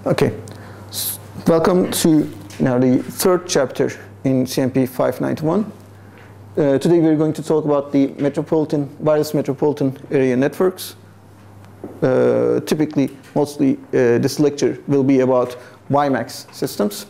Okay, welcome to now the third chapter in CMPE591. Today we're going to talk about the wireless metropolitan area networks. Typically, mostly this lecture will be about WiMAX systems.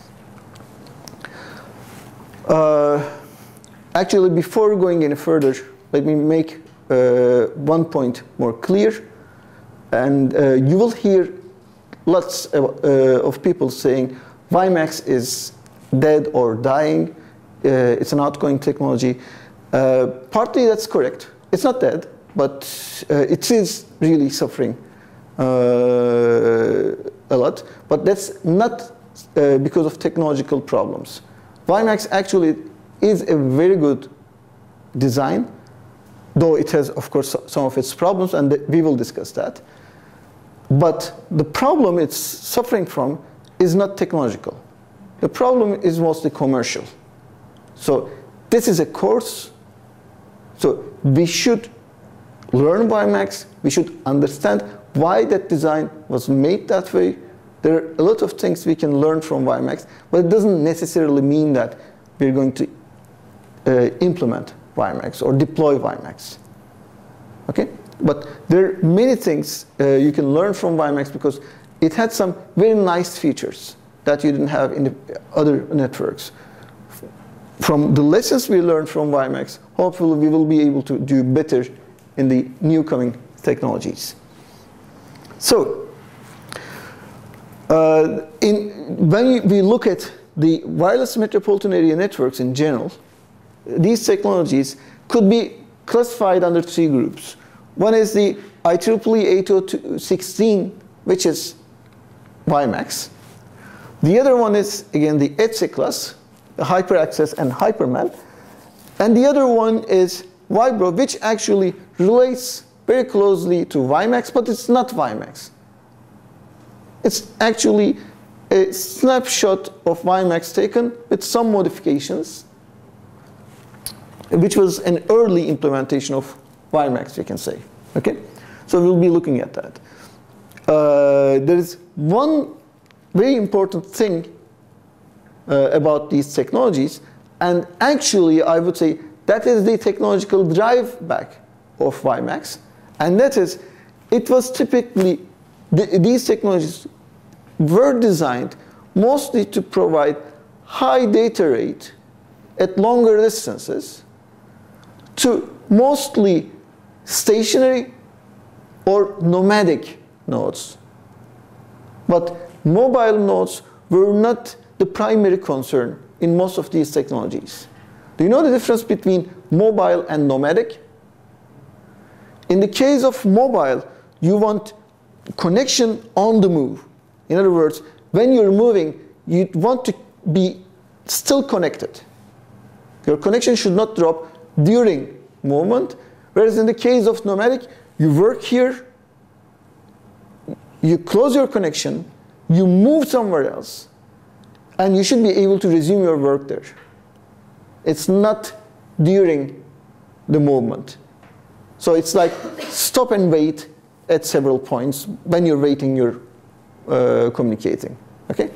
Actually, before going any further, let me make one point more clear. And you will hear lots of people saying WiMAX is dead or dying. It's an outgoing technology. Partly that's correct. It's not dead, but it is really suffering a lot. But that's not because of technological problems. WiMAX actually is a very good design, though it has, of course, some of its problems, and we will discuss that. But the problem it's suffering from is not technological. The problem is mostly commercial. So this is a course. So we should learn WiMAX. We should understand why that design was made that way. There are a lot of things we can learn from WiMAX, but it doesn't necessarily mean that we're going to implement WiMAX or deploy WiMAX. Okay? But there are many things you can learn from WiMAX because it had some very nice features that you didn't have in the other networks. From the lessons we learned from WiMAX, hopefully we will be able to do better in the new coming technologies. So, when we look at the wireless metropolitan area networks in general, these technologies could be classified under three groups. One is the IEEE 802.16, which is WiMAX. The other one is, again, the ETSI class, the HyperAccess and HyperMan. And the other one is Vibro, which actually relates very closely to WiMAX, but it's not WiMAX. It's actually a snapshot of WiMAX taken with some modifications, which was an early implementation of WiMAX, we can say. Okay? So we'll be looking at that. There is one very important thing about these technologies, and actually I would say that is the technological drive back of WiMAX, and that is it was typically, these technologies were designed mostly to provide high data rate at longer distances to mostly stationary or nomadic nodes. But mobile nodes were not the primary concern in most of these technologies. Do you know the difference between mobile and nomadic? In the case of mobile, you want connection on the move. In other words, when you're moving, you want to be still connected. Your connection should not drop during movement, whereas in the case of nomadic, you work here, you close your connection, you move somewhere else, and you should be able to resume your work there. It's not during the movement. So it's like stop and wait at several points when you're waiting, you're communicating. Okay?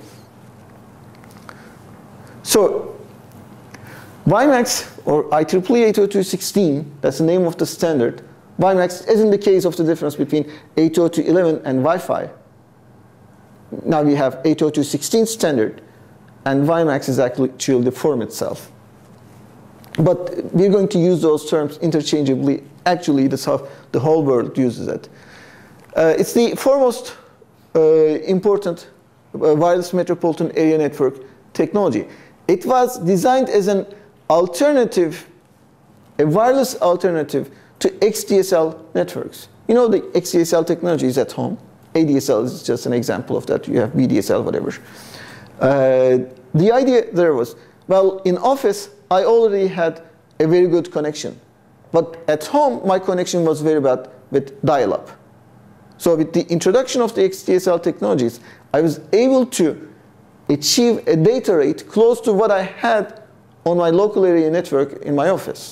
So WiMAX, or IEEE 802.16, that's the name of the standard. WiMAX, as in the case of the difference between 802.11 and Wi-Fi. Now we have 802.16 standard, and WiMAX is actually the form itself. But we're going to use those terms interchangeably. Actually, that's how the whole world uses it. It's the foremost important wireless metropolitan area network technology. It was designed as an alternative, a wireless alternative to XDSL networks. You know the XDSL technology is at home. ADSL is just an example of that. You have VDSL, whatever. The idea there was, well, in office, I already had a very good connection. But at home, my connection was very bad with dial-up. So with the introduction of the XDSL technologies, I was able to achieve a data rate close to what I had on my local area network in my office.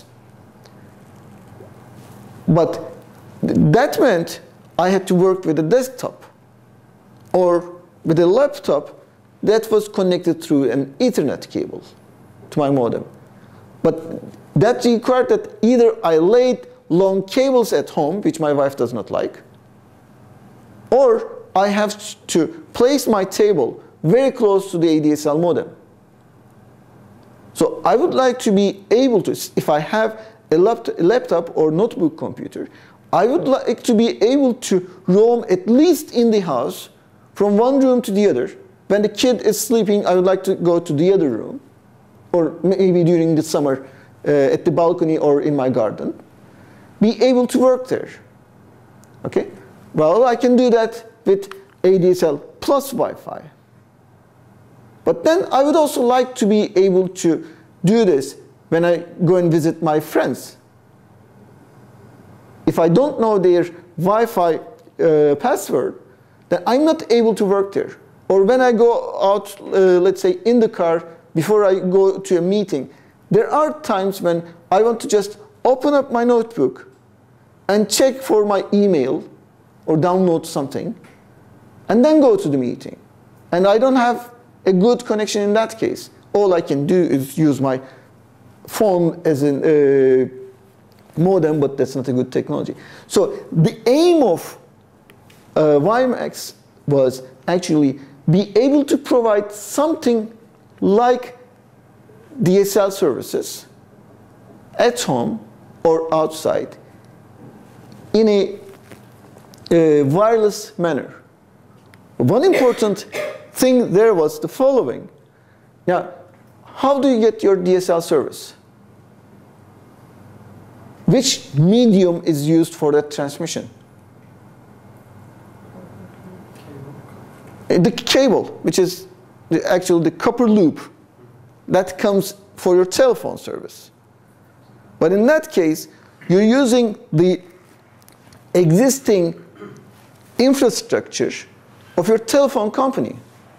But that meant I had to work with a desktop or with a laptop that was connected through an Ethernet cable to my modem. But that required that either I laid long cables at home, which my wife does not like, or I have to place my table very close to the ADSL modem. So I would like to be able to, if I have a laptop or notebook computer, I would like to be able to roam at least in the house from one room to the other. When the kid is sleeping, I would like to go to the other room, or maybe during the summer at the balcony or in my garden. Be able to work there. Okay? Well, I can do that with ADSL plus Wi-Fi. But then I would also like to be able to do this when I go and visit my friends. If I don't know their Wi-Fi password, then I'm not able to work there. Or when I go out, let's say in the car, before I go to a meeting, there are times when I want to just open up my notebook and check for my email or download something, and then go to the meeting. And I don't have a good connection in that case. All I can do is use my phone as a modem, but that's not a good technology. So the aim of WiMAX was actually be able to provide something like DSL services at home or outside in a wireless manner. One important thing there was the following. Now, how do you get your DSL service? Which medium is used for that transmission? The cable, which is actually the copper loop that comes for your telephone service. But in that case, you're using the existing infrastructure of your telephone company.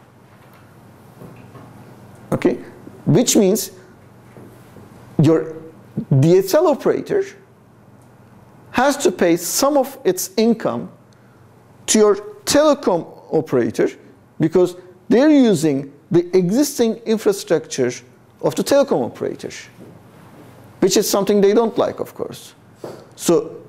Okay? Which means your DSL operator has to pay some of its income to your telecom operator because they're using the existing infrastructure of the telecom operator, which is something they don't like, of course. So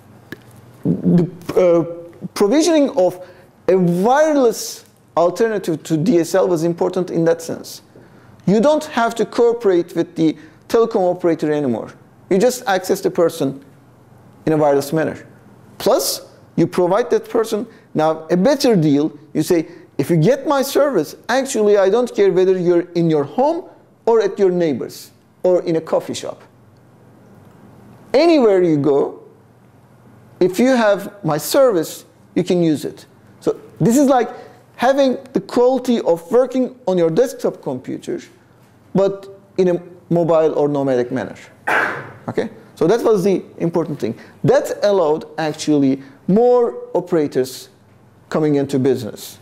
the provisioning of a wireless alternative to DSL was important in that sense. You don't have to cooperate with the telecom operator anymore. You just access the person in a wireless manner. Plus, you provide that person now a better deal. You say, if you get my service, actually I don't care whether you're in your home or at your neighbor's or in a coffee shop. Anywhere you go, if you have my service, you can use it. So this is like having the quality of working on your desktop computer, but in a mobile or nomadic manner. Okay? So that was the important thing. That allowed actually more operators coming into business.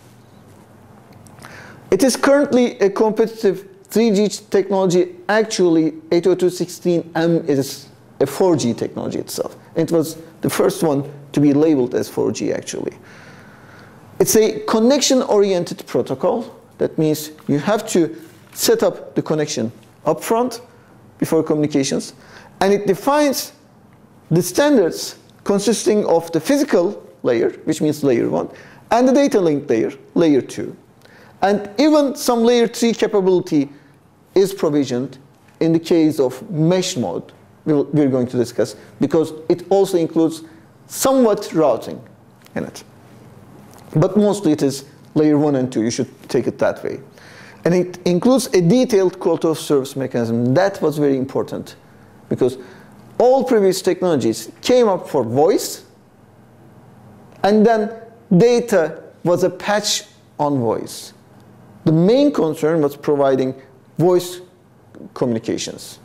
It is currently a competitive 3G technology. Actually, 802.16m is a 4G technology itself. It was the first one to be labeled as 4G actually. It's a connection-oriented protocol. That means you have to set up the connection upfront before communications. And it defines the standards consisting of the physical layer, which means layer 1, and the data link layer, layer 2. And even some layer 3 capability is provisioned in the case of mesh mode, we're going to discuss, because it also includes somewhat routing in it. But mostly it is layer 1 and 2. You should take it that way. And it includes a detailed quality of service mechanism. That was very important because all previous technologies came up for voice, and then data was a patch on voice. The main concern was providing voice communications.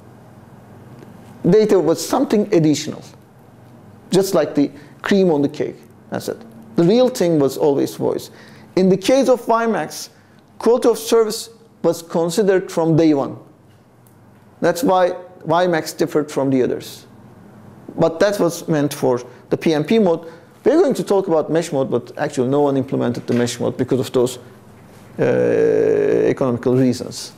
Data was something additional, just like the cream on the cake. That's it. The real thing was always voice. In the case of WiMAX, quality of service was considered from day one. That's why WiMAX differed from the others. But that was meant for the PMP mode, We're going to talk about mesh mode, but actually no one implemented the mesh mode because of those economical reasons.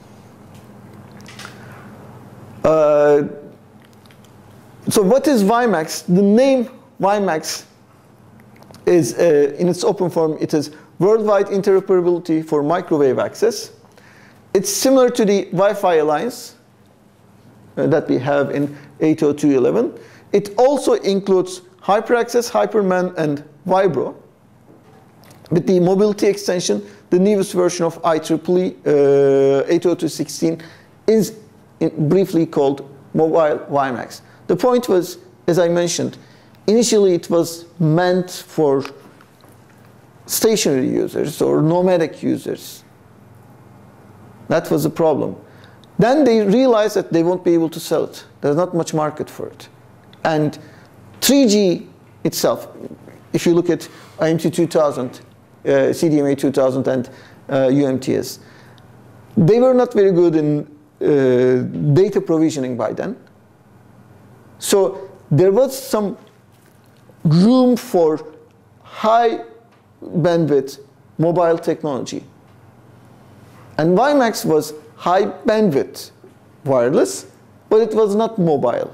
So what is WiMAX? The name WiMAX is, in its open form, it is Worldwide Interoperability for Microwave Access. It's similar to the Wi-Fi Alliance that we have in 802.11. It also includes HyperAccess, HyperMAN, and Vibro. With the mobility extension, the newest version of IEEE 802.16 is briefly called Mobile WiMAX. The point was, as I mentioned, initially it was meant for stationary users or nomadic users. That was the problem. Then they realized that they won't be able to sell it. There's not much market for it. And 3G itself, if you look at IMT 2000, CDMA 2000, and UMTS, they were not very good in data provisioning by then. So there was some room for high bandwidth mobile technology. And WiMAX was high bandwidth wireless, but it was not mobile.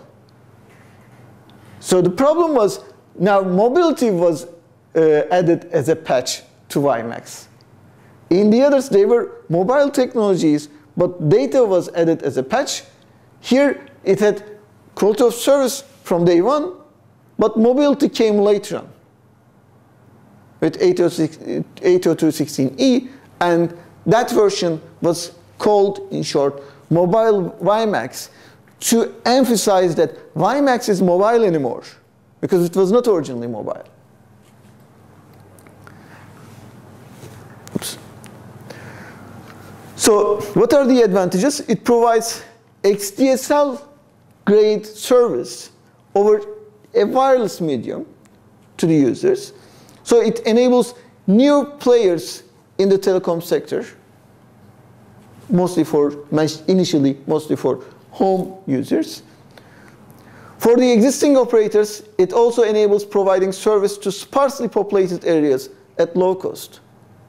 So the problem was, now mobility was added as a patch to WiMAX. In the others, they were mobile technologies, but data was added as a patch. Here, it had quality of service from day one, but mobility came later on with 802.16e, and that version was called, in short, Mobile WiMAX, to emphasize that WiMAX is mobile anymore, because it was not originally mobile. Oops. So what are the advantages? It provides XDSL grade service over a wireless medium to the users. So it enables new players in the telecom sector, initially mostly for home users. For the existing operators, it also enables providing service to sparsely populated areas at low cost.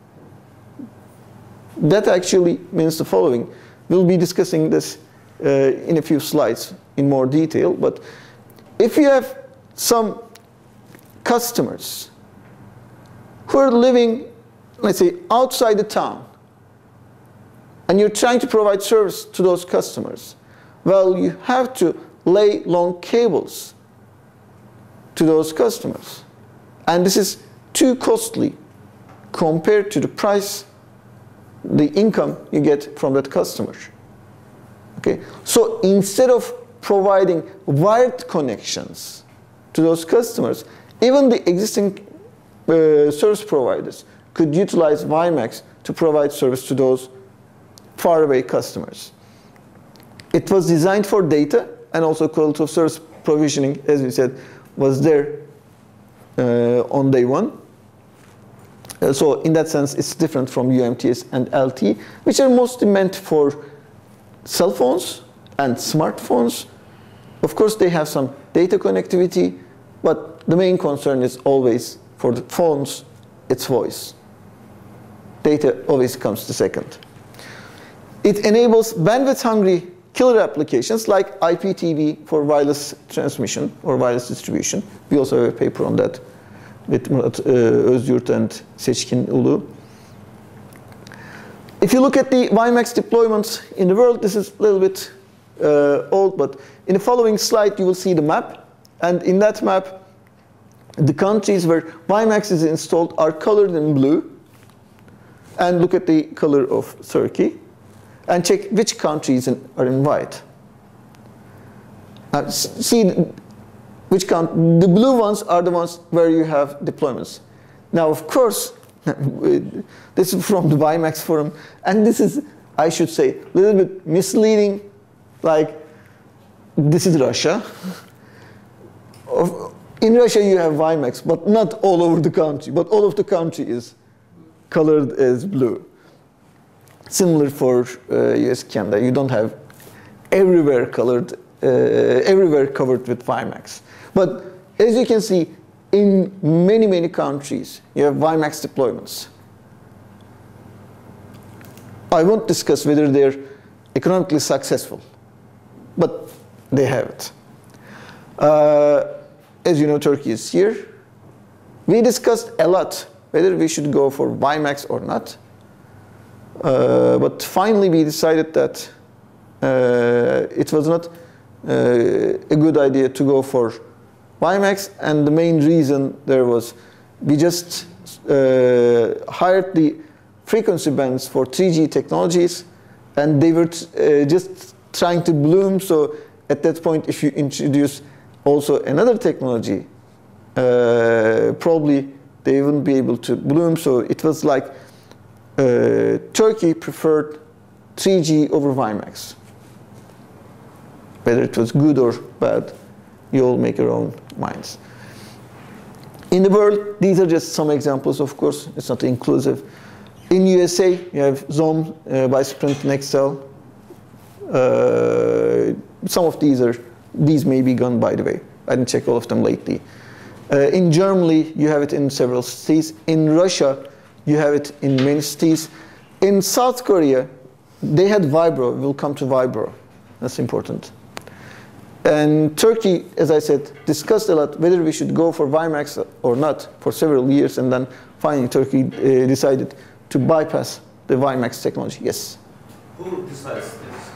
That actually means the following. We'll be discussing this in a few slides in more detail, but if you have some customers who are living, let's say, outside the town, and you're trying to provide service to those customers, well, you have to lay long cables to those customers. And this is too costly compared to the price, the income you get from that customer. Okay? So instead of providing wired connections to those customers, even the existing service providers could utilize WiMAX to provide service to those faraway customers. It was designed for data, and also quality of service provisioning, as we said, was there on day one. So in that sense, it's different from UMTS and LTE, which are mostly meant for cell phones and smartphones. Of course, they have some data connectivity, but the main concern is always for the phones, it's voice. Data always comes to second. It enables bandwidth-hungry killer applications like IPTV for wireless transmission or wireless distribution. We also have a paper on that with Murat Özyurt and Seçkin Ulu. If you look at the WiMAX deployments in the world, this is a little bit old, but in the following slide you will see the map. And in that map, the countries where WiMAX is installed are colored in blue. And look at the color of Turkey. And check which countries are in white. See which the blue ones are the ones where you have deployments. Now, of course, this is from the WiMAX forum, and this is, I should say, a little bit misleading. Like, this is Russia. In Russia, you have WiMAX, but not all over the country. But all of the country is colored as blue. Similar for US, Canada. You don't have everywhere covered with WiMAX. But as you can see, in many, many countries, you have WiMAX deployments. I won't discuss whether they're economically successful, but they have it. As you know, Turkey is here. We discussed a lot whether we should go for WiMAX or not. But finally, we decided that it was not a good idea to go for WiMAX, and the main reason there was we just hired the frequency bands for 3G technologies, and they were just trying to bloom. So at that point, if you introduce also another technology, probably they wouldn't be able to bloom. So it was like Turkey preferred 3G over WiMAX. Whether it was good or bad, you all make your own minds. In the world, these are just some examples, of course. It's not inclusive. In USA, you have Zom by Sprint and Nextel. Some of these may be gone, by the way. I didn't check all of them lately. In Germany, you have it in several cities. In Russia, you have it in many cities. In South Korea, they had Vibro. We'll come to Vibro. That's important. And Turkey, as I said, discussed a lot whether we should go for WiMAX or not for several years, and then finally Turkey decided to bypass the WiMAX technology. Yes? Who decides this?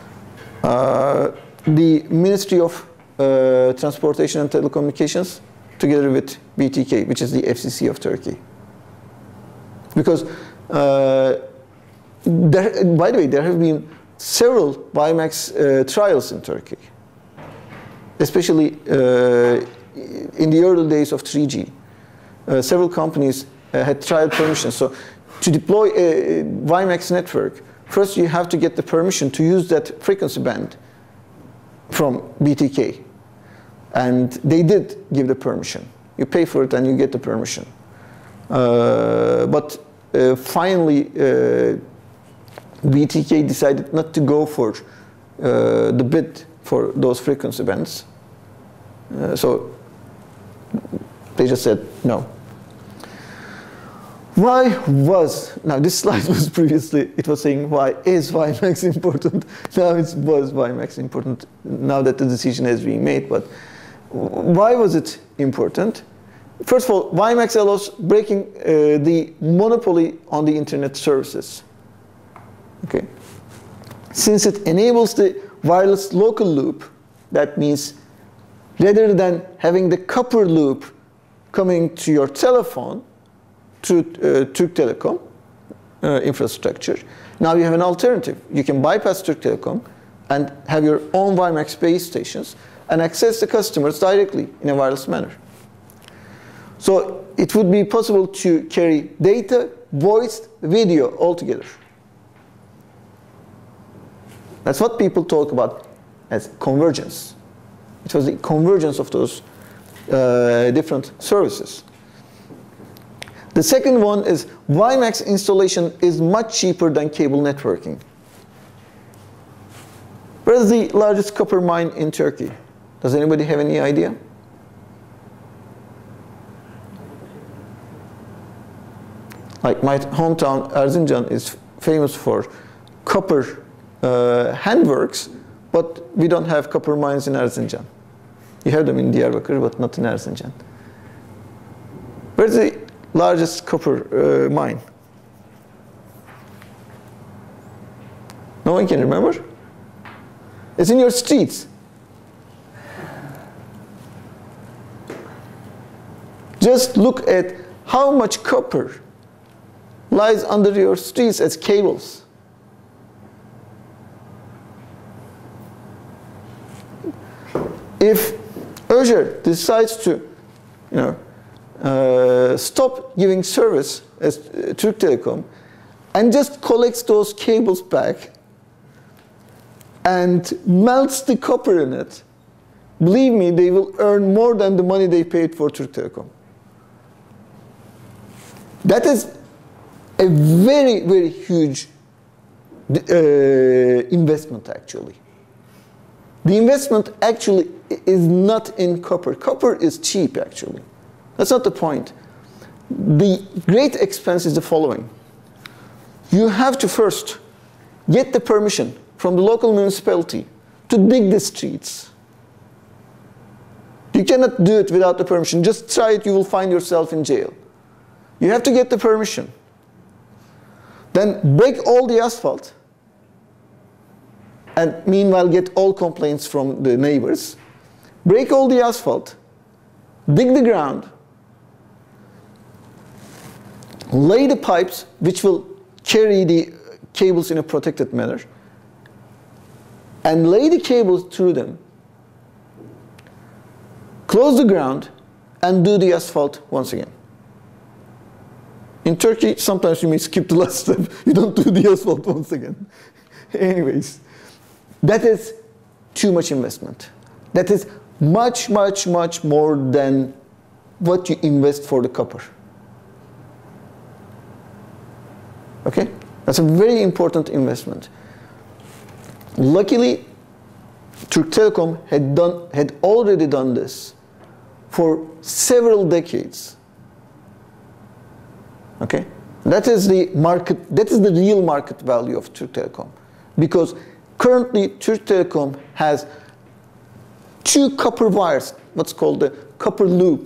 The Ministry of Transportation and Telecommunications, together with BTK, which is the FCC of Turkey. Because, by the way, there have been several WiMAX trials in Turkey, especially in the early days of 3G. Several companies had trial permissions. So to deploy a WiMAX network, first you have to get the permission to use that frequency band from BTK. And they did give the permission. You pay for it and you get the permission. But finally, BTK decided not to go for the bid for those frequency bands. So they just said no. Why was, now this slide was previously, it was saying why is WiMAX important? Now it was WiMAX important, now that the decision has been made. But why was it important? First of all, WiMAX allows breaking the monopoly on the internet services. Okay. Since it enables the wireless local loop, that means rather than having the copper loop coming to your telephone through Türk Telekom infrastructure, now you have an alternative. You can bypass Türk Telekom and have your own WiMAX base stations and access the customers directly in a wireless manner. So it would be possible to carry data, voice, video all together. That's what people talk about as convergence. It was the convergence of those different services. The second one is WiMAX installation is much cheaper than cable networking. Where is the largest copper mine in Turkey? Does anybody have any idea? Like my hometown, Erzincan, is famous for copper handworks, but we don't have copper mines in Erzincan. You have them in Diyarbakır, but not in Erzincan. Where's the largest copper mine? No one can remember? It's in your streets. Just look at how much copper lies under your streets as cables. If Azure decides to, stop giving service as Türk Telekom and just collects those cables back and melts the copper in it, believe me, they will earn more than the money they paid for Türk Telekom. That is a very, very huge investment, actually. The investment actually is not in copper. Copper is cheap, actually. That's not the point. The great expense is the following. You have to first get the permission from the local municipality to dig the streets. You cannot do it without the permission. Just try it, you will find yourself in jail. You have to get the permission. Then break all the asphalt. And meanwhile get all complaints from the neighbors. Break all the asphalt. Dig the ground. Lay the pipes which will carry the cables in a protected manner. And lay the cables through them. Close the ground and do the asphalt once again. In Turkey, sometimes you may skip the last step. You don't do the asphalt once again. Anyways, that is too much investment. That is much, much, much more than what you invest for the copper. Okay? That's a very important investment. Luckily, Türk Telekom had already done this for several decades. Okay? That is the market, that is the real market value of Türk Telekom. Because currently Türk Telekom has 2 copper wires, what's called the copper loop,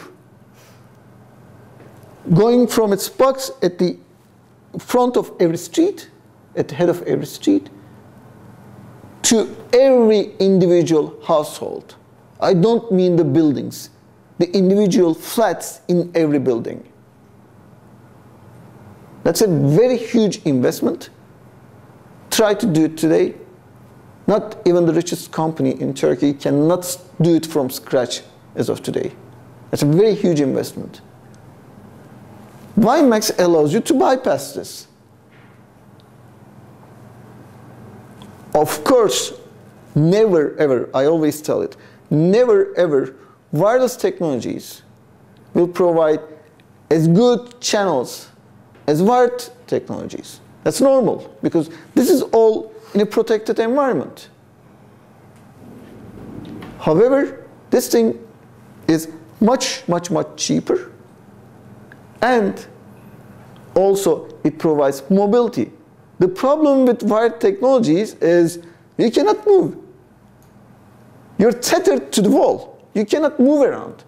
going from its box at the front of every street, at the head of every street, to every individual household. I don't mean the buildings, the individual flats in every building. That's a very huge investment. Try to do it today. Not even the richest company in Turkey cannot do it from scratch as of today. That's a very huge investment. WiMAX allows you to bypass this. Of course, never ever, I always tell it, never ever wireless technologies will provide as good channels as wired technologies. That's normal, because this is all in a protected environment. However, this thing is much, much, much cheaper, and also it provides mobility. The problem with wired technologies is you cannot move. You're tethered to the wall. You cannot move around.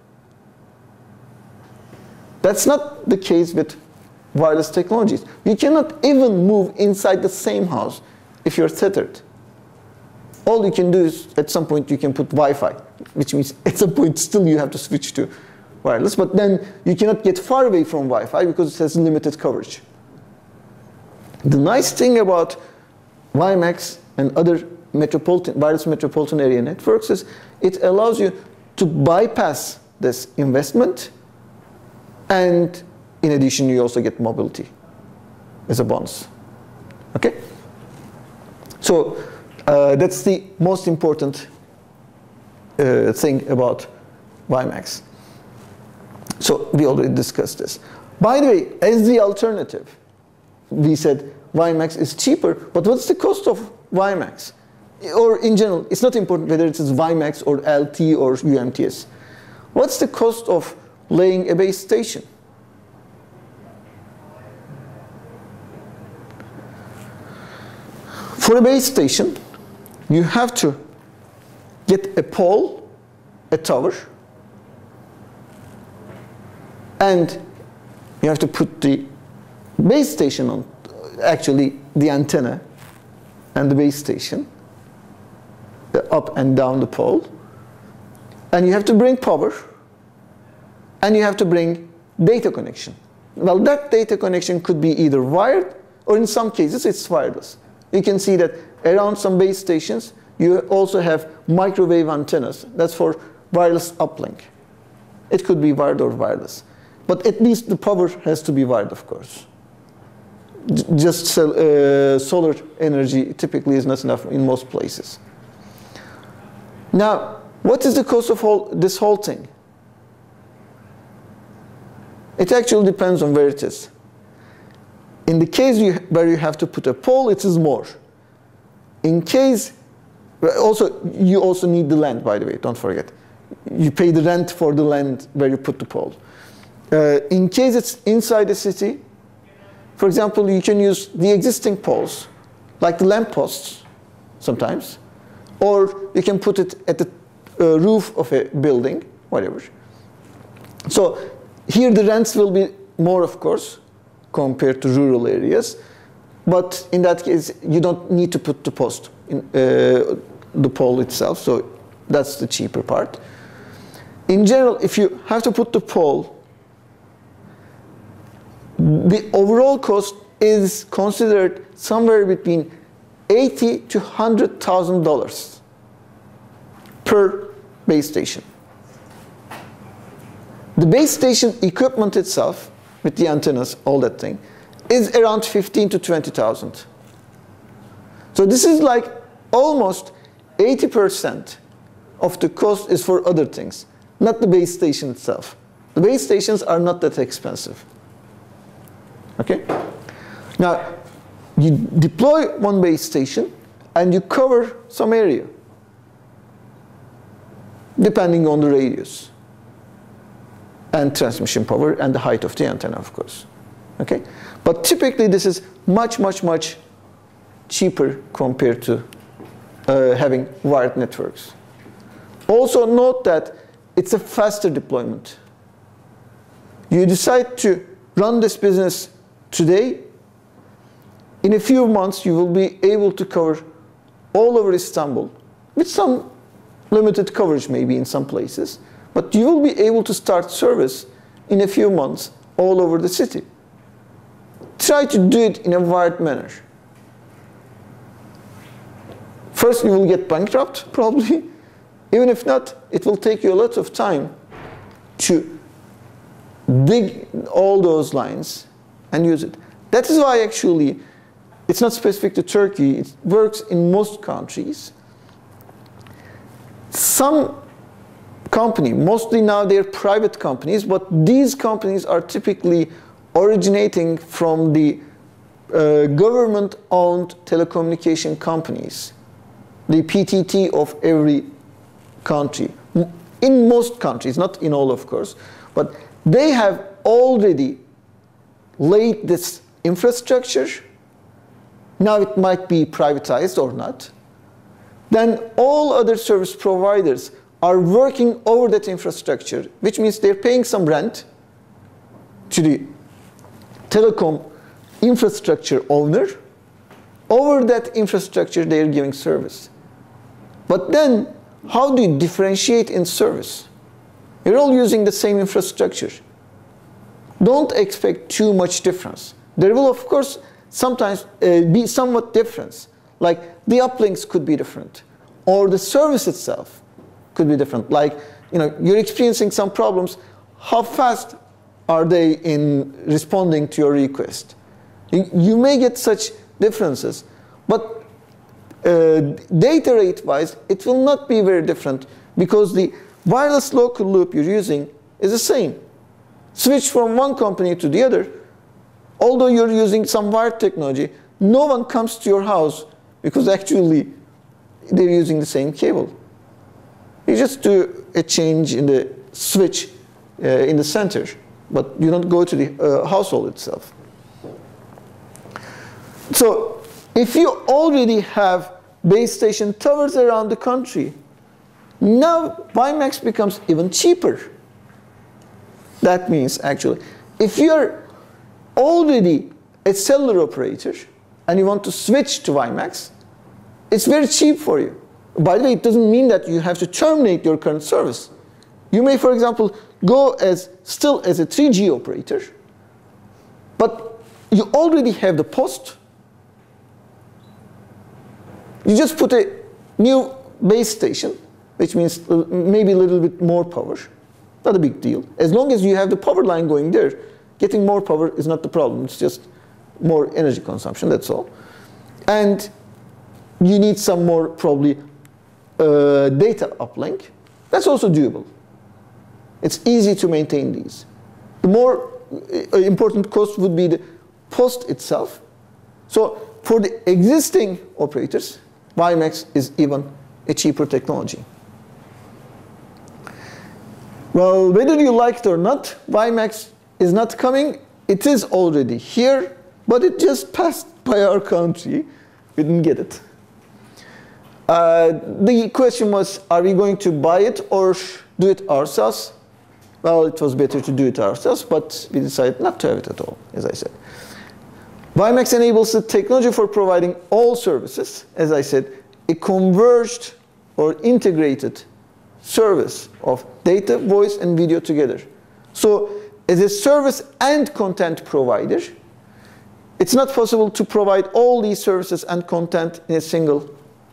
That's not the case with wireless technologies. You cannot even move inside the same house if you're tethered. All you can do is, at some point, you can put Wi-Fi, which means at some point still you have to switch to wireless, but then you cannot get far away from Wi-Fi because it has limited coverage. The nice thing about WiMAX and other wireless metropolitan area networks is it allows you to bypass this investment, and in addition you also get mobility as a bonus. Okay? So that's the most important thing about WiMAX. So we already discussed this. By the way, as the alternative, we said WiMAX is cheaper, but what's the cost of WiMAX? Or in general, it's not important whether it is WiMAX or LT or UMTS. What's the cost of laying a base station? For a base station, you have to get a pole, a tower, and you have to put the base station on, actually the antenna and the base station, up and down the pole, and you have to bring power, and you have to bring data connection. Well, that data connection could be either wired, or in some cases it's wireless. You can see that around some base stations you also have microwave antennas. That's for wireless uplink. It could be wired or wireless. But at least the power has to be wired, of course. Just solar energy typically is not enough in most places. Now, what is the cost of this whole thing? It actually depends on where it is. In the case where you have to put a pole, it is more. In case, you also need the land, by the way, don't forget. You pay the rent for the land where you put the pole. In case it's inside the city, for example, you can use the existing poles, like the lamp posts sometimes, or you can put it at the roof of a building, whatever. So here the rents will be more, of course, compared to rural areas. But in that case, you don't need to put the post in the pole itself. So that's the cheaper part. In general, if you have to put the pole, the overall cost is considered somewhere between $80,000 to $100,000 per base station. The base station equipment itself, with the antennas, all that thing, is around $15,000 to $20,000. So this is like almost 80% of the cost is for other things, not the base station itself. The base stations are not that expensive. Okay? Now, you deploy one base station and you cover some area, depending on the radius and transmission power and the height of the antenna, of course. Okay? But typically this is much, much, much cheaper compared to having wired networks. Also note that it's a faster deployment. You decide to run this business today, in a few months you will be able to cover all over Istanbul, with some limited coverage maybe in some places, but you will be able to start service in a few months all over the city. Try to do it in a wired manner. First you will get bankrupt, probably. Even if not, it will take you a lot of time to dig all those lines and use it. That is why actually it's not specific to Turkey. It works in most countries. Some company, mostly now they're private companies, but these companies are typically originating from the government-owned telecommunication companies, the PTT of every country. In most countries, not in all of course, but they have already laid this infrastructure. Now it might be privatized or not. Then all other service providers are working over that infrastructure, which means they're paying some rent to the telecom infrastructure owner. Over that infrastructure, they're giving service. But then, how do you differentiate in service? You're all using the same infrastructure. Don't expect too much difference. There will, of course, sometimes be somewhat difference. Like the uplinks could be different, or the service itself could be different. Like, you know, you're experiencing some problems. How fast are they in responding to your request? You may get such differences, but data rate wise, it will not be very different because the wireless local loop you're using is the same. Switch from one company to the other. Although you're using some wired technology, no one comes to your house because actually they're using the same cable. You just do a change in the switch in the center, but you don't go to the household itself. So if you already have base station towers around the country, now WiMAX becomes even cheaper. That means actually, if you're already a cellular operator and you want to switch to WiMAX, it's very cheap for you. By the way, it doesn't mean that you have to terminate your current service. You may, for example, go still as a 3G operator, but you already have the post. You just put a new base station, which means maybe a little bit more power. Not a big deal. As long as you have the power line going there, getting more power is not the problem. It's just more energy consumption, that's all. And you need some more, probably, data uplink. That's also doable. It's easy to maintain these. The more important cost would be the post itself. So for the existing operators, WiMAX is even a cheaper technology. Well, whether you like it or not, WiMAX is not coming. It is already here, but it just passed by our country. We didn't get it. The question was, are we going to buy it or do it ourselves? Well, it was better to do it ourselves, but we decided not to have it at all, as I said. WiMAX enables the technology for providing all services, as I said, a converged or integrated service of data, voice, and video together. So as a service and content provider, it's not possible to provide all these services and content in a single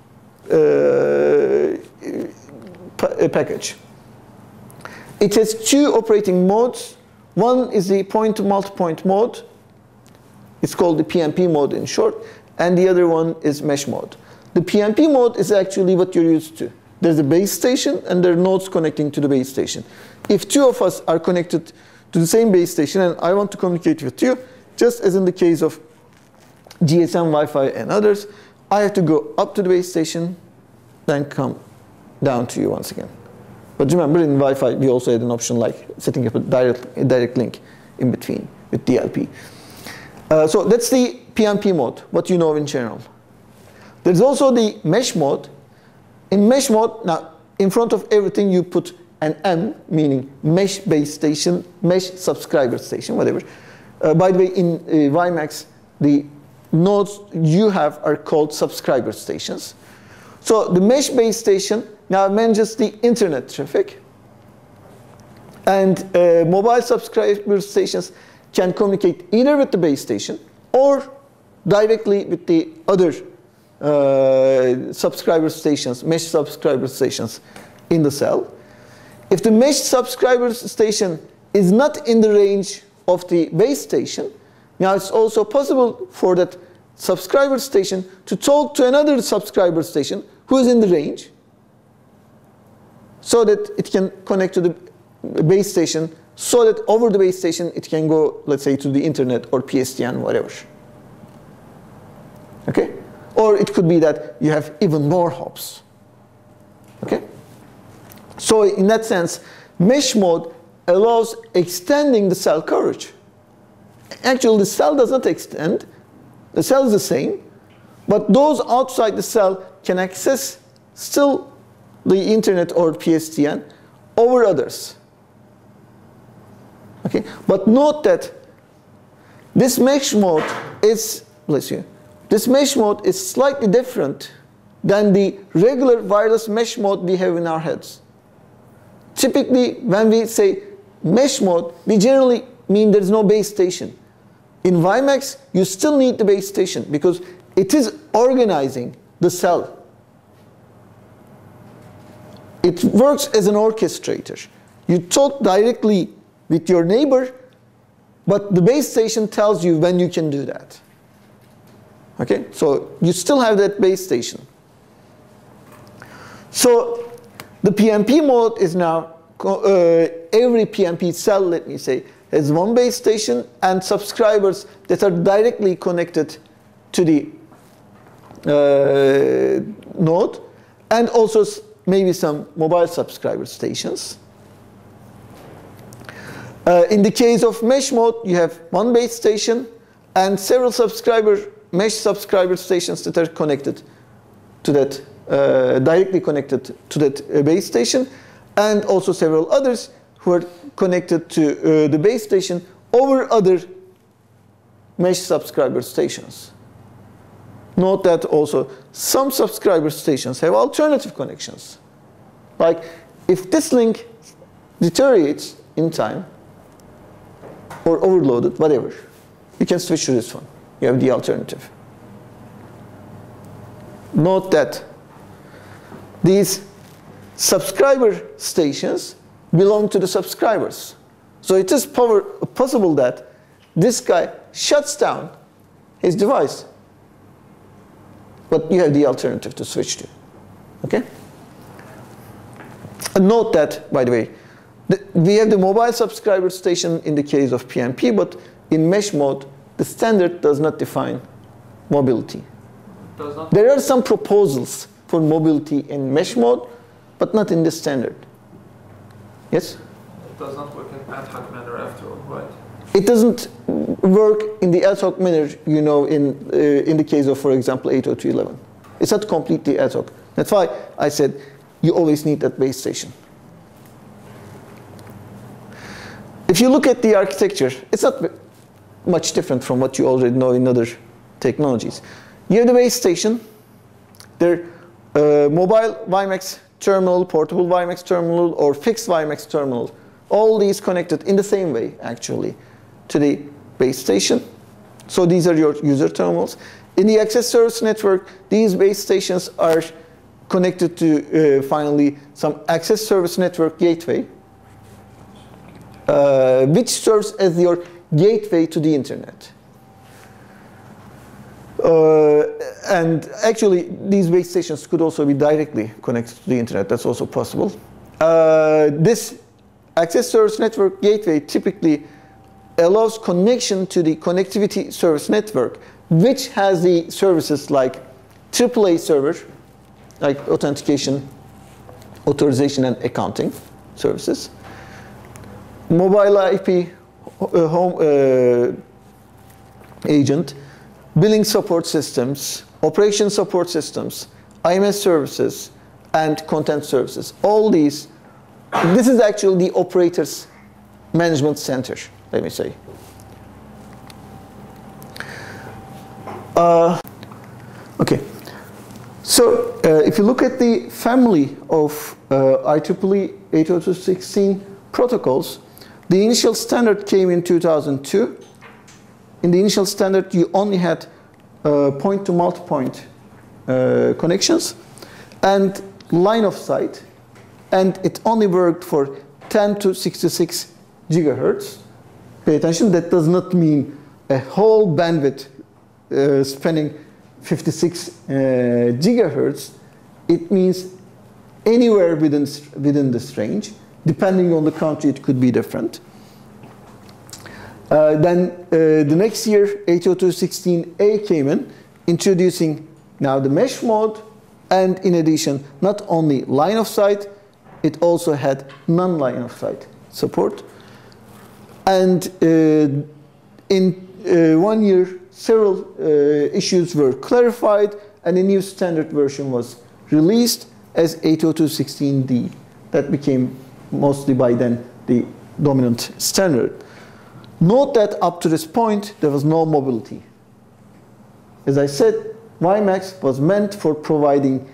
package. It has two operating modes. One is the point-to-multipoint mode. It's called the PMP mode in short. And the other one is mesh mode. The PMP mode is actually what you're used to. There's a base station and there are nodes connecting to the base station. If two of us are connected to the same base station and I want to communicate with you, just as in the case of GSM, Wi-Fi, and others, I have to go up to the base station, then come down to you once again. But remember, in Wi-Fi, we also had an option like setting up a direct link in between with DLP. So that's the PMP mode, what you know in general. There's also the mesh mode. In mesh mode, now, in front of everything, you put an M, meaning mesh base station, mesh subscriber station, whatever. By the way, in WiMAX, the nodes you have are called subscriber stations. So the mesh base station now manages the internet traffic. And mobile subscriber stations can communicate either with the base station or directly with the other subscriber stations, mesh subscriber stations in the cell. If the mesh subscriber station is not in the range of the base station, now it's also possible for that subscriber station to talk to another subscriber station who is in the range so that it can connect to the base station, so that over the base station it can go, let's say, to the internet or PSTN, whatever. Okay? Or it could be that you have even more hops. Okay? So in that sense, mesh mode allows extending the cell coverage. Actually, the cell does not extend. The cell is the same. But those outside the cell can access still the internet or PSTN over others. Okay? But note that this mesh mode is, bless you, this mesh mode is slightly different than the regular wireless mesh mode we have in our heads. Typically, when we say mesh mode, we generally mean there is no base station. In WiMAX, you still need the base station because it is organizing the cell. It works as an orchestrator. You talk directly with your neighbor, but the base station tells you when you can do that. Okay, so you still have that base station. So the PMP mode is now, every PMP cell, let me say, has one base station and subscribers that are directly connected to the node, and also maybe some mobile subscriber stations. In the case of mesh mode, you have one base station and several mesh subscriber stations that are connected to that, directly connected to that base station, and also several others who are connected to the base station over other mesh subscriber stations. Note that also some subscriber stations have alternative connections. Like if this link deteriorates in time or overloaded, whatever, you can switch to this one. You have the alternative. Note that these subscriber stations belong to the subscribers. So it is possible that this guy shuts down his device, but you have the alternative to switch to. Okay? And note that, by the way, we have the mobile subscriber station in the case of PMP, but in mesh mode, the standard does not define mobility. There are some proposals for mobility in mesh mode, but not in the standard. Yes? It does not work in ad hoc manner after all, right? it doesn't work in the ad hoc manner, you know, in the case of, for example, 802.11. It's not completely ad hoc. That's why I said you always need that base station. If you look at the architecture, it's not much different from what you already know in other technologies. You have the base station, their mobile WiMAX terminal, portable WiMAX terminal, or fixed WiMAX terminal. All these connected in the same way, actually, to the base station. So these are your user terminals. In the access service network, these base stations are connected to, finally, some access service network gateway, which serves as your gateway to the internet. And actually, these base stations could also be directly connected to the internet. That's also possible. This access service network gateway typically allows connection to the connectivity service network, which has the services like AAA server, like authentication, authorization, and accounting services, mobile IP home agent, billing support systems, operation support systems, IMS services, and content services. All these, this is actually the operator's management center, let me say. Okay, so if you look at the family of IEEE 802.16 protocols, the initial standard came in 2002. In the initial standard, you only had point-to-multipoint connections and line of sight, and it only worked for 10 to 66 gigahertz. Pay attention, that does not mean a whole bandwidth spanning 56 gigahertz. It means anywhere within this range. Depending on the country, it could be different. Then the next year, 802.16a came in, introducing now the mesh mode, and in addition, not only line of sight, it also had non-line of sight support. And in 1 year, several issues were clarified, and a new standard version was released as 802.16d. That became mostly by then the dominant standard. Note that up to this point, there was no mobility. As I said, WiMAX was meant for providing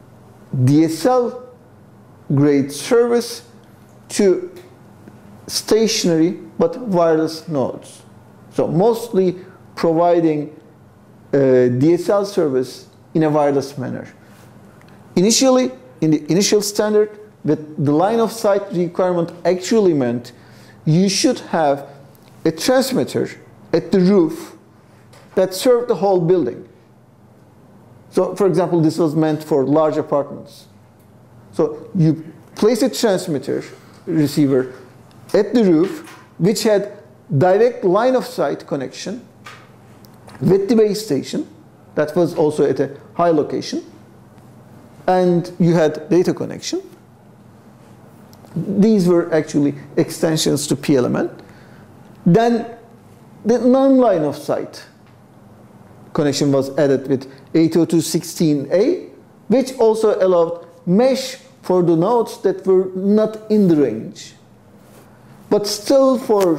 DSL-grade service to stationary but wireless nodes. So mostly providing DSL service in a wireless manner. Initially, in the initial standard, with the line of sight requirement actually meant you should have a transmitter at the roof that served the whole building. So, for example, this was meant for large apartments. So you place a transmitter receiver at the roof, which had direct line of sight connection with the base station. That was also at a high location. And you had data connection. These were actually extensions to PLMN. Then the non-line of sight connection was added with 802.16a, which also allowed mesh for the nodes that were not in the range. But still,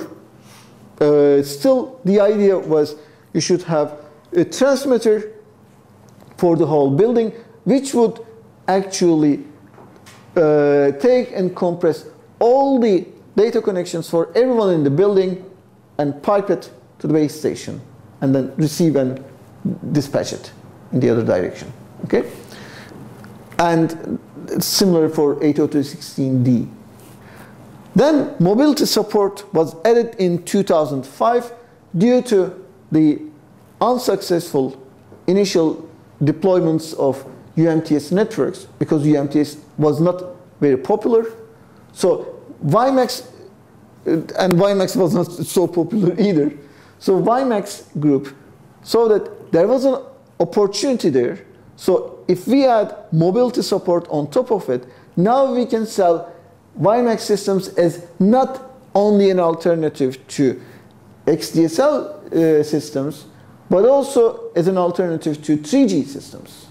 the idea was you should have a transmitter for the whole building, which would actually take and compress all the data connections for everyone in the building and pipe it to the base station, and then receive and dispatch it in the other direction. Okay? And it's similar for 802.16d. Then mobility support was added in 2005 due to the unsuccessful initial deployments of UMTS networks, because UMTS was not very popular. So WiMAX, and WiMAX was not so popular either. So WiMAX group saw that there was an opportunity there. So if we add mobility support on top of it, now we can sell WiMAX systems as not only an alternative to XDSL systems, but also as an alternative to 3G systems.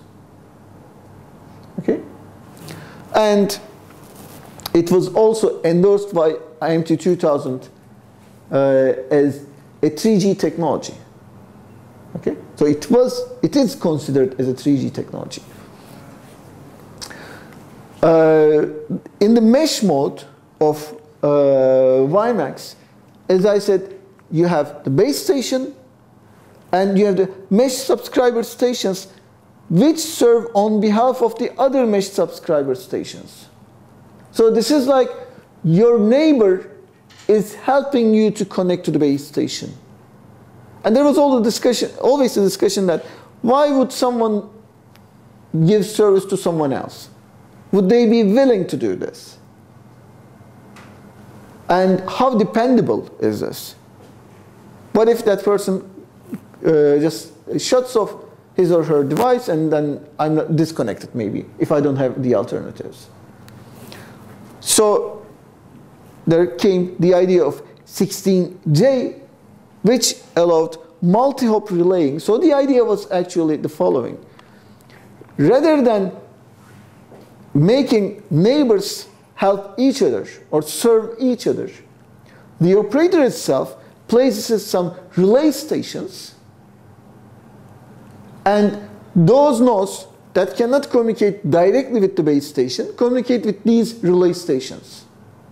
Okay? And it was also endorsed by IMT 2000 as a 3G technology. Okay? So it is considered as a 3G technology. In the mesh mode of WiMAX, as I said, you have the base station and you have the mesh subscriber stations which serve on behalf of the other mesh subscriber stations. So this is like your neighbor is helping you to connect to the base station. And there was always a discussion that why would someone give service to someone else? Would they be willing to do this? And how dependable is this? What if that person just shuts off his or her device and then I'm not disconnected maybe if I don't have the alternatives? So there came the idea of 16J, which allowed multi-hop relaying. So the idea was actually the following. Rather than making neighbors help each other or serve each other, the operator itself places some relay stations, and those nodes that cannot communicate directly with the base station communicate with these relay stations.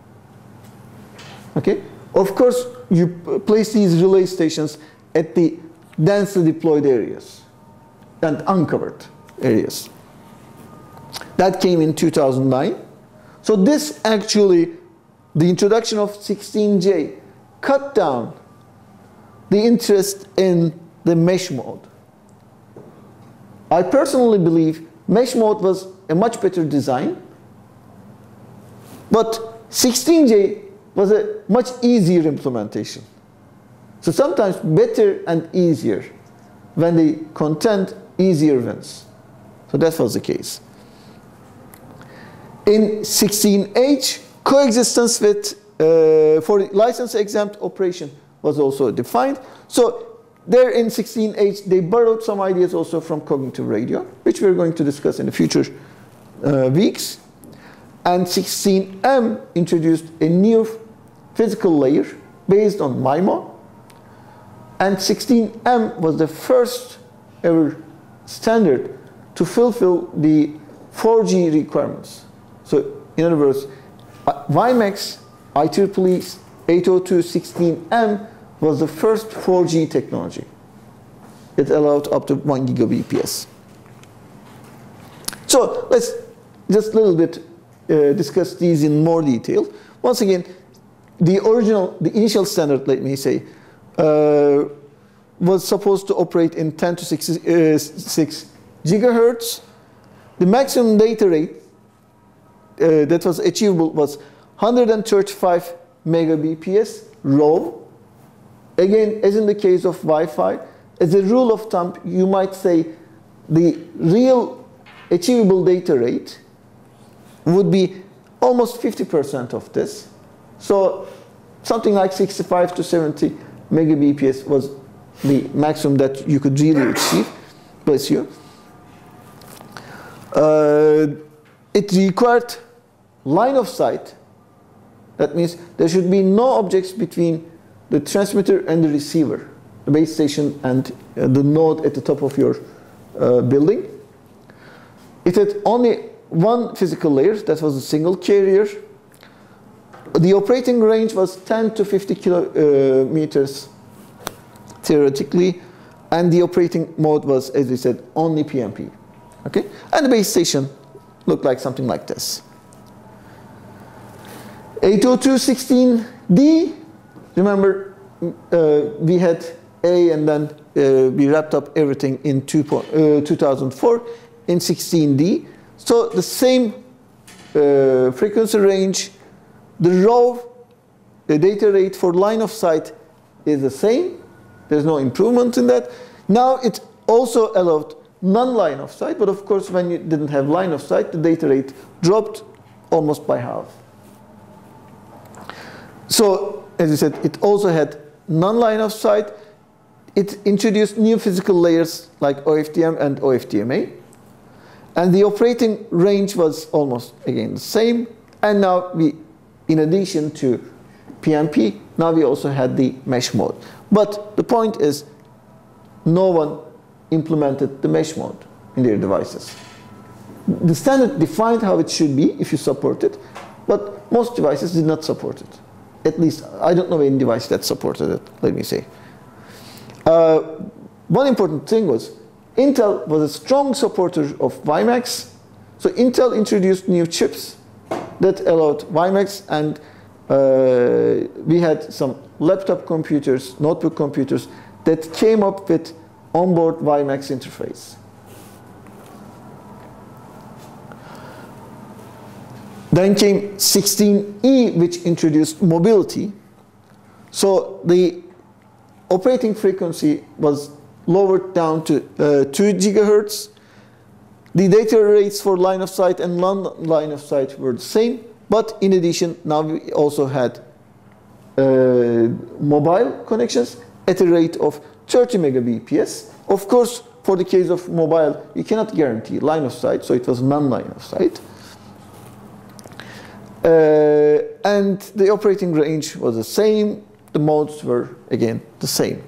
Okay? Of course, you place these relay stations at the densely deployed areas and uncovered areas. That came in 2009. So this actually, the introduction of 16J cut down the interest in the mesh mode. I personally believe mesh mode was a much better design, but 16J was a much easier implementation. So sometimes better and easier. When the content easier wins. So that was the case. In 16H, coexistence with for license exempt operation was also defined. So there in 16H, they borrowed some ideas also from cognitive radio, which we're going to discuss in the future weeks. And 16M introduced a new physical layer based on MIMO. And 16M was the first ever standard to fulfill the 4G requirements. So in other words, WiMAX IEEE 802.16m was the first 4G technology. It allowed up to 1 Gbps. So let's just a little bit discuss these in more detail. Once again, the initial standard, let me say, was supposed to operate in 10 to 6 gigahertz. The maximum data rate that was achievable was 135 megabps raw. Again, as in the case of Wi-Fi, as a rule of thumb, you might say the real achievable data rate would be almost 50% of this. So something like 65 to 70 megabps was the maximum that you could really achieve. Bless you. It required line of sight. That means there should be no objects between the transmitter and the receiver, the base station and the node at the top of your building. It had only one physical layer, that was a single carrier. The operating range was 10 to 50 kilometers theoretically, and the operating mode was, as we said, only PMP. Okay? And the base station looked like something like this. 802.16d, remember we had A and then we wrapped up everything in 2004 in 16d. So the same frequency range, the raw data rate for line of sight is the same. There's no improvement in that. Now it also allowed non-line of sight, but of course when you didn't have line of sight, the data rate dropped almost by half. So, as I said, it also had non-line of sight, it introduced new physical layers like OFDM and OFDMA. And the operating range was almost, again, the same. And now we, in addition to PMP, now we also had the mesh mode. But the point is, no one implemented the mesh mode in their devices. The standard defined how it should be if you support it, but most devices did not support it. At least, I don't know any device that supported it, let me say. One important thing was, Intel was a strong supporter of WiMAX. So Intel introduced new chips that allowed WiMAX, and we had some laptop computers, notebook computers, that came up with onboard WiMAX interface. Then came 16E, which introduced mobility. So the operating frequency was lowered down to 2 gigahertz. The data rates for line of sight and non-line of sight were the same, but in addition, now we also had mobile connections at a rate of 30 megabps. Of course, for the case of mobile, you cannot guarantee line of sight, so it was non-line of sight. And the operating range was the same. The modes were, again, the same.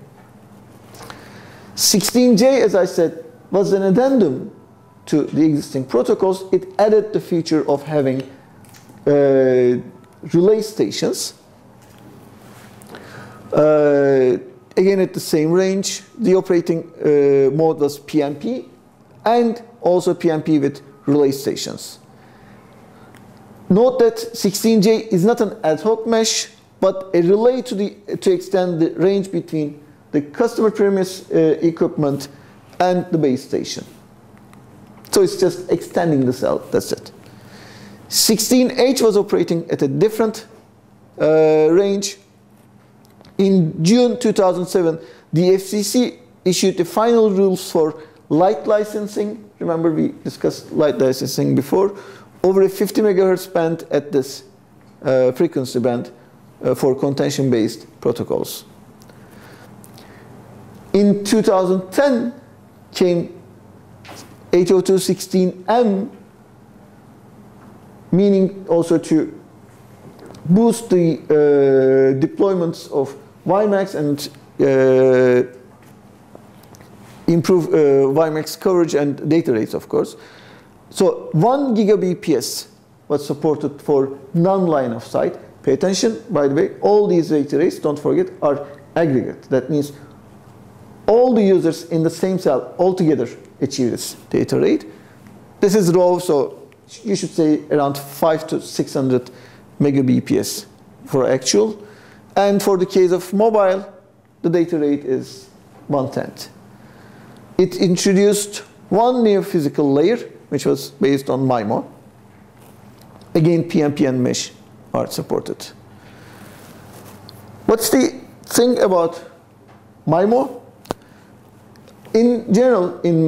16J, as I said, was an addendum to the existing protocols. It added the feature of having relay stations. Again, at the same range, the operating mode was PMP, and also PMP with relay stations. Note that 16J is not an ad hoc mesh, but a relay to extend the range between the customer premise equipment and the base station. So it's just extending the cell, that's it. 16H was operating at a different range. In June 2007, the FCC issued the final rules for light licensing. Remember, we discussed light licensing before. Over a 50 megahertz band at this frequency band for contention-based protocols. In 2010 came 802.16m, meaning also to boost the deployments of WiMAX and improve WiMAX coverage and data rates, of course. So 1 gigabps was supported for non-line of sight. Pay attention, by the way, all these data rates, don't forget, are aggregate. That means all the users in the same cell altogether achieve this data rate. This is raw, so you should say around 500 to 600 megabps for actual. And for the case of mobile, the data rate is 1/10. It introduced one new physical layer, which was based on MIMO. Again, PMP and mesh are supported. What's the thing about MIMO? In general, in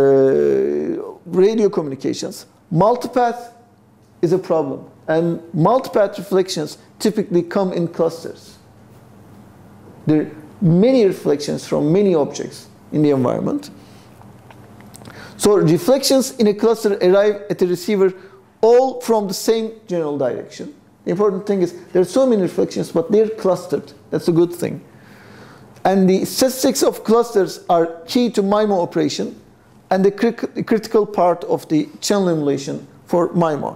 radio communications, multipath is a problem. And multipath reflections typically come in clusters. There are many reflections from many objects in the environment. So reflections in a cluster arrive at the receiver all from the same general direction. The important thing is there are so many reflections, but they're clustered. That's a good thing. And the statistics of clusters are key to MIMO operation and the critical part of the channel emulation for MIMO.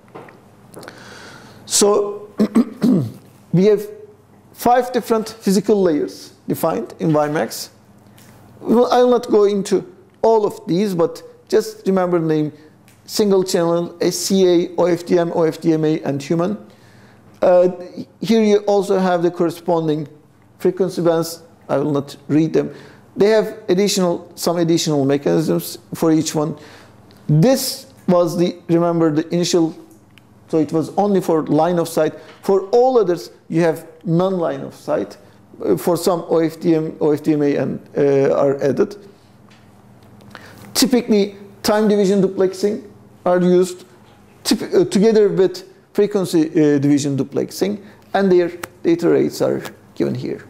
So we have 5 different physical layers defined in WiMAX. I will not go into all of these, but just remember the name: single channel, SCA, OFDM, OFDMA, and human. Here you also have the corresponding frequency bands. I will not read them. They have some additional mechanisms for each one. This was remember the initial, so it was only for line of sight. For all others, you have non-line of sight. For some, OFDM, OFDMA are added. Typically, time division duplexing are used together with frequency division duplexing, and their data rates are given here.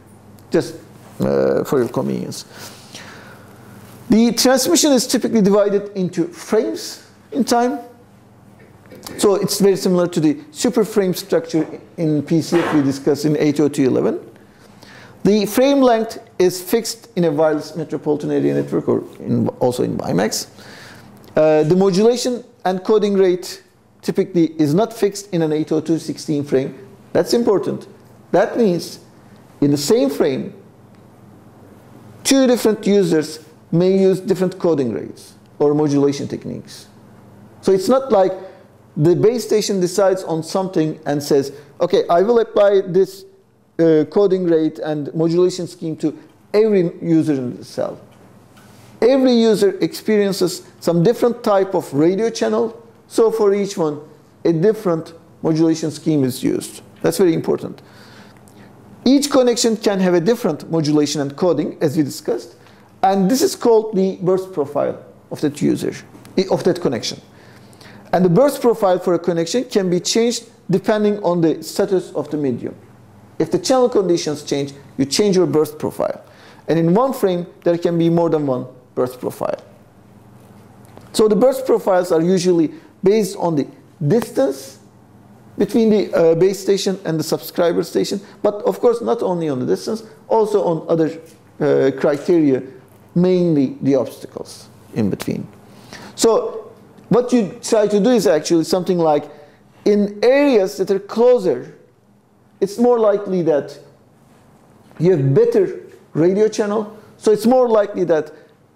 just for your convenience. The transmission is typically divided into frames in time. So it's very similar to the super frame structure in PCF we discussed in 802.11. The frame length is fixed in a wireless metropolitan area network or also in WiMAX. The modulation and coding rate typically is not fixed in an 802.16 frame. That's important. That means in the same frame, two different users may use different coding rates or modulation techniques. So it's not like the base station decides on something and says, okay, I will apply this coding rate and modulation scheme to every user in the cell. Every user experiences some different type of radio channel, so for each one, a different modulation scheme is used. That's very important. Each connection can have a different modulation and coding, as we discussed, and this is called the burst profile of that user, of that connection. And the burst profile for a connection can be changed depending on the status of the medium. If the channel conditions change, you change your burst profile. And in one frame, there can be more than one burst profile. So the burst profiles are usually based on the distance between the base station and the subscriber station, but of course not only on the distance, also on other criteria, mainly the obstacles in between. So what you try to do is actually something like, in areas that are closer, it's more likely that you have better radio channel, so it's more likely that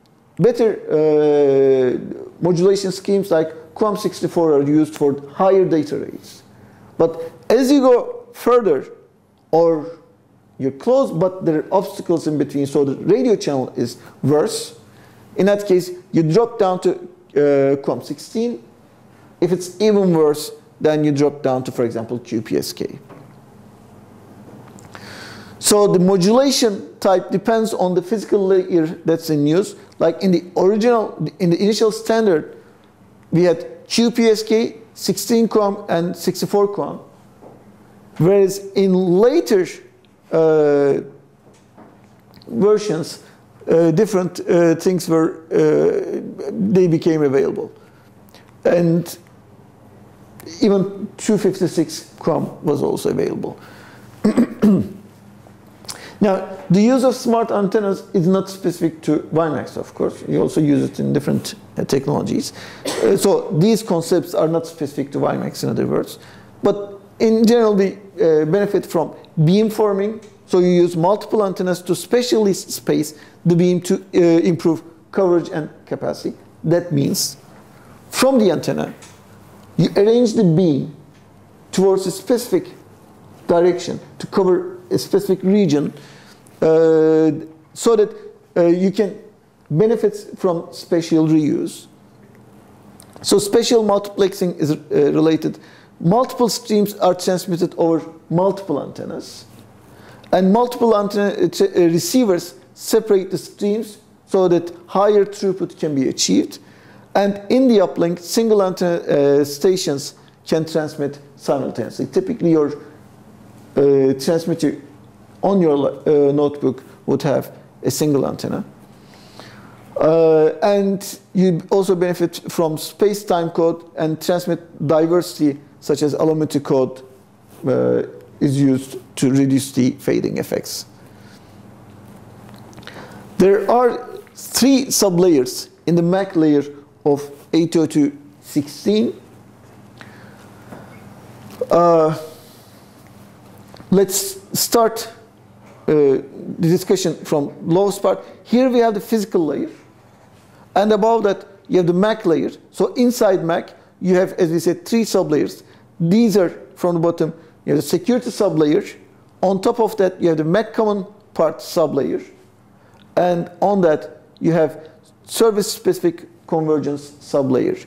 better modulation schemes like QAM64 are used for higher data rates. But as you go further, or you're close, but there are obstacles in between, so the radio channel is worse. In that case, you drop down to QAM16. If it's even worse, then you drop down to, for example, QPSK. So the modulation type depends on the physical layer that's in use. Like in the initial standard, we had QPSK, 16 QAM, and 64 QAM. Whereas in later versions, different things were, they became available. And even 256 QAM was also available. Now, the use of smart antennas is not specific to WiMAX, of course. You also use it in different technologies. So these concepts are not specific to WiMAX, in other words. But in general, we benefit from beamforming. So you use multiple antennas to specially space the beam to improve coverage and capacity. That means from the antenna, you arrange the beam towards a specific direction to cover a specific region, so that you can benefit from spatial reuse. So spatial multiplexing is related. Multiple streams are transmitted over multiple antennas, and multiple antenna receivers separate the streams so that higher throughput can be achieved. And in the uplink, single antenna stations can transmit simultaneously. Typically, your transmitter on your notebook would have a single antenna. And you also benefit from space-time code, and transmit diversity, such as allometer code, is used to reduce the fading effects. There are 3 sublayers in the MAC layer of 802.16. Let's start the discussion from lowest part. Here we have the physical layer, and above that you have the MAC layer. So inside MAC you have, as we said, 3 sublayers. These are from the bottom. You have the security sublayer. On top of that you have the MAC common part sublayer, and on that you have service-specific convergence sublayer.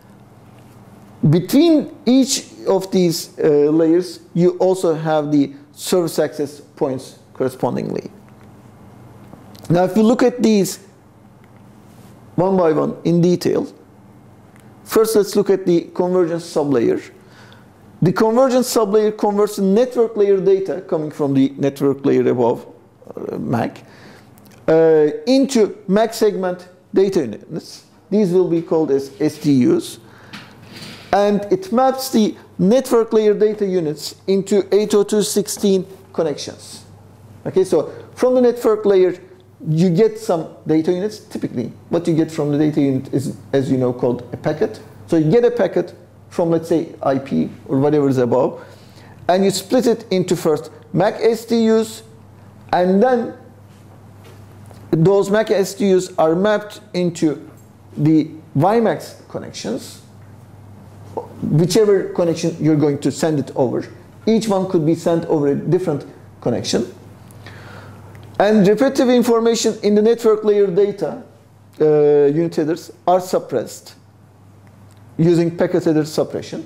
Between each of these layers, you also have the service access points correspondingly. Now, if you look at these one by one in detail, first let's look at the convergence sublayer. The convergence sublayer converts the network layer data coming from the network layer above MAC, into MAC segment data units. These will be called as SDUs. And it maps the network layer data units into 802.16 connections. Okay, so from the network layer, you get some data units. Typically, what you get from the data unit is, as you know, called a packet. So you get a packet from, let's say, IP or whatever is above, and you split it into first MAC SDUs, and then those MAC SDUs are mapped into the WiMAX connections, whichever connection you're going to send it over. Each one could be sent over a different connection. And repetitive information in the network layer data unit headers are suppressed using packet header suppression.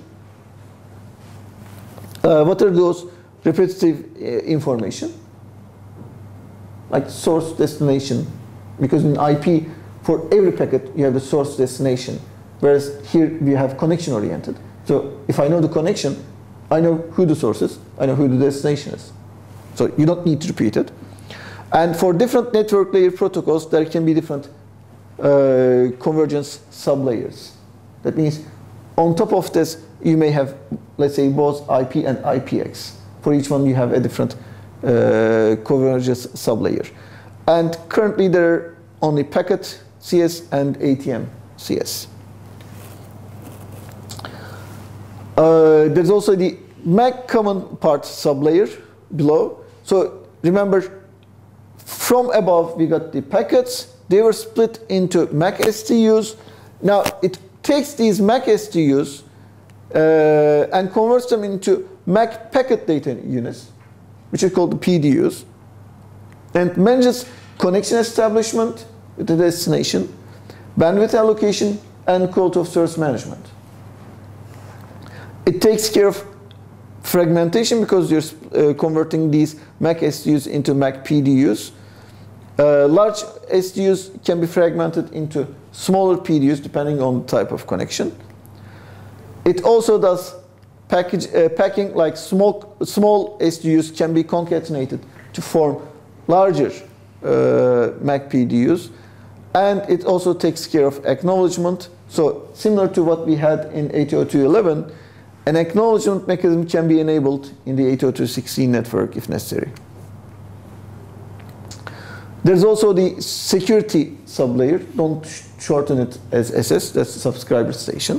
What are those repetitive information? Like source destination, because in IP, for every packet, you have the source destination, whereas here we have connection oriented. So if I know the connection, I know who the source is, I know who the destination is. So you don't need to repeat it. And for different network layer protocols, there can be different convergence sublayers. That means on top of this, you may have, let's say, both IP and IPX. For each one, you have a different convergence sublayer. And currently, there are only packet CS and ATM CS. There's also the MAC common part sublayer below. So remember, from above, we got the packets. They were split into MAC SDUs. Now, it takes these MAC SDUs and converts them into MAC packet data units, which are called the PDUs, and manages connection establishment with the destination, bandwidth allocation, and quality of service management. It takes care of fragmentation because you're converting these MAC SDUs into MAC PDUs. Large SDUs can be fragmented into smaller PDUs depending on the type of connection. It also does packing, like small SDUs can be concatenated to form larger MAC PDUs. And it also takes care of acknowledgement. So similar to what we had in 802.11, an acknowledgement mechanism can be enabled in the 802.16 network if necessary. There's also the security sublayer. Don't shorten it as SS, that's the subscriber station.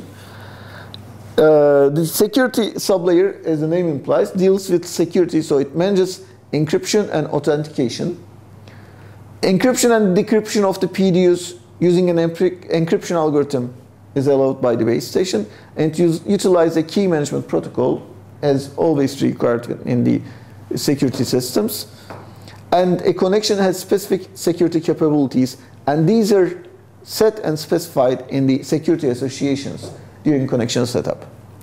The security sublayer, as the name implies, deals with security, so it manages encryption and authentication. Encryption and decryption of the PDUs using an encryption algorithm is allowed by the base station, and utilize a key management protocol as always required in the security systems. And a connection has specific security capabilities, and these are set and specified in the security associations during connection setup.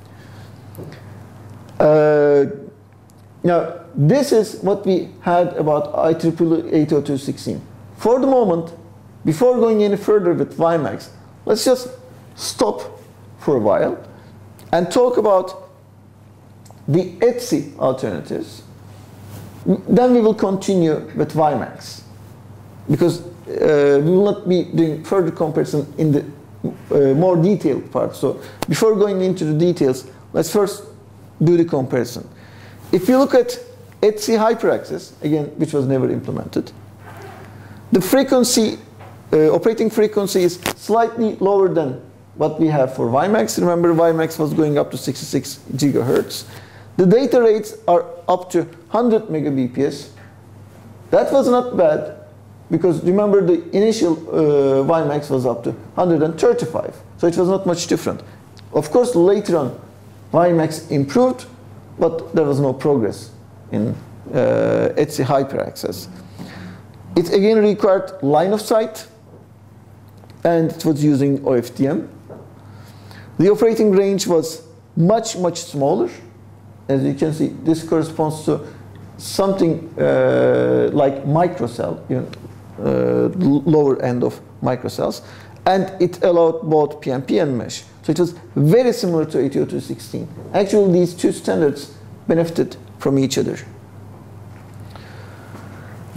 Now, this is what we had about IEEE 802.16. For the moment, before going any further with WiMAX, let's just stop for a while and talk about the ETSI alternatives. Then we will continue with WiMAX, because we will not be doing further comparison in the more detailed part. So before going into the details, let's first do the comparison. If you look at ETSI HyperAccess, again, which was never implemented, the frequency, operating frequency is slightly lower than what we have for WiMAX. Remember, WiMAX was going up to 66 gigahertz. The data rates are up to 100 megabps. That was not bad, because remember the initial WiMAX was up to 135. So it was not much different. Of course, later on, WiMAX improved, but there was no progress in ETSI HyperAccess. It again required line of sight, and it was using OFDM. The operating range was much, much smaller. As you can see, this corresponds to something like microcell, lower end of microcells. And it allowed both PMP and mesh. So it was very similar to 802.16. Actually, these two standards benefited from each other. The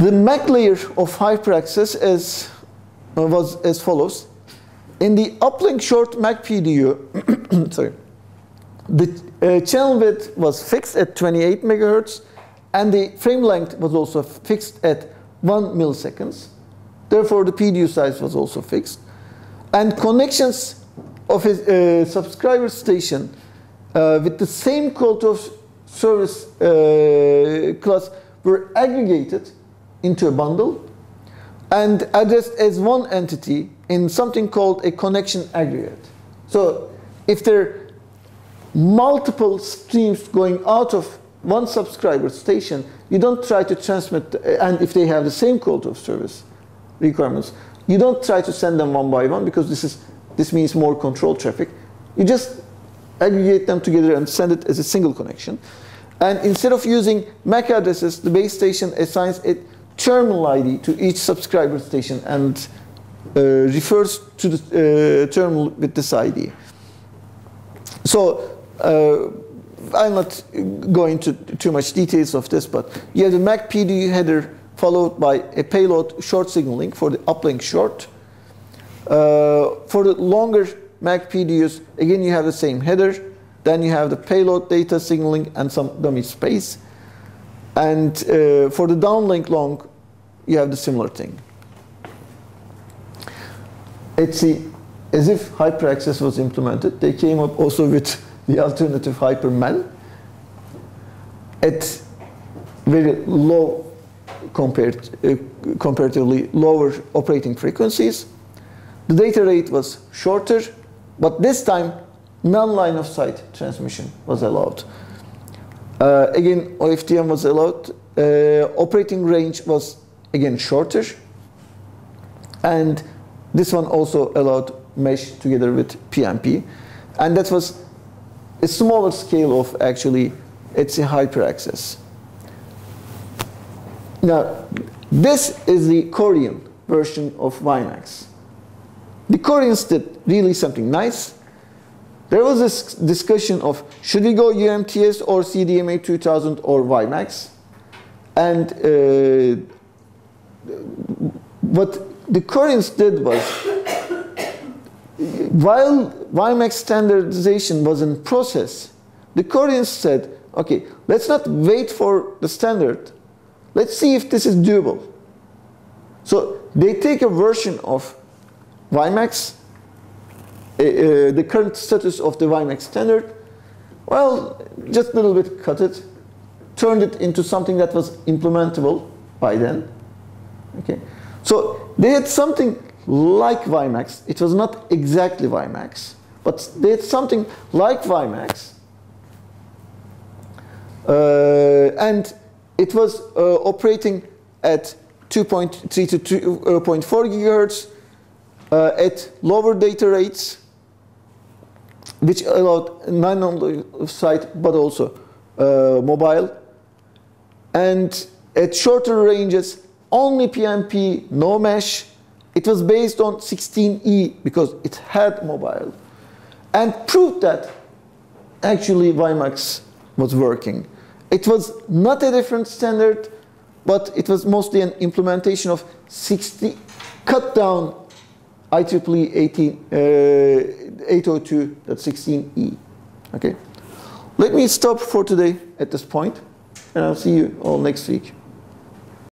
The MAC layer of hyperaccess was as follows. In the uplink short MAC PDU, sorry, the channel width was fixed at 28 megahertz, and the frame length was also fixed at 1 milliseconds. Therefore, the PDU size was also fixed. And connections of a subscriber station with the same quality of service class were aggregated into a bundle and addressed as one entity in something called a connection aggregate. So if there are multiple streams going out of one subscriber station, you don't try to transmit, and if they have the same quality of service requirements, you don't try to send them one by one, because this means more control traffic. You just aggregate them together and send it as a single connection. And instead of using MAC addresses, the base station assigns a terminal ID to each subscriber station and refers to the terminal with this ID. So I'll not go into too much details of this, but you have the MAC PDU header followed by a payload short signaling for the uplink short. For the longer MAC PDUs, again you have the same header. Then you have the payload data signaling and some dummy space. And for the downlink long, you have the similar thing. As if hyperaccess was implemented, they came up also with the alternative HyperMAN at very low, comparatively lower operating frequencies. The data rate was shorter, but this time non-line of sight transmission was allowed. Again, OFDM was allowed. Operating range was again shorter, and this one also allowed mesh together with PMP, and that was a smaller scale of actually it's a hyperaccess. Now, this is the Korean version of WiMAX. The Koreans did really something nice. There was this discussion of should we go UMTS or CDMA 2000 or WiMAX, and what the Koreans did was, while WiMAX standardization was in process, the Koreans said, okay, let's not wait for the standard. Let's see if this is doable. So they take a version of WiMAX, the current status of the WiMAX standard, well, just a little bit cut it, turned it into something that was implementable by then. Okay, so they had something like WiMAX. It was not exactly WiMAX, but they had something like WiMAX, and it was operating at 2.3 to 2.4 gigahertz at lower data rates, which allowed non-on-site but also mobile, and at shorter ranges, only PMP, no mesh. It was based on 16E because it had mobile, and proved that actually WiMAX was working. It was not a different standard, but it was mostly an implementation of 60 cut down IEEE 802.16e. Okay, let me stop for today at this point, and I'll see you all next week.